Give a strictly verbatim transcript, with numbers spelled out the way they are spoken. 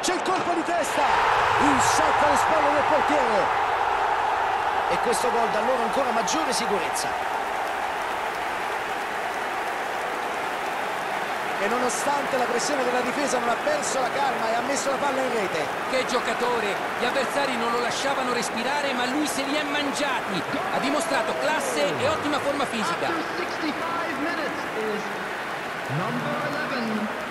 C'è il colpo di testa, il salto alle spalle del portiere. E questo gol dà loro ancora maggiore sicurezza. E nonostante la pressione della difesa non ha perso la calma e ha messo la palla in rete. Che giocatore! Gli avversari non lo lasciavano respirare, ma lui se li è mangiati. Ha dimostrato classe e ottima forma fisica. After sixty-five minutes is number eleven.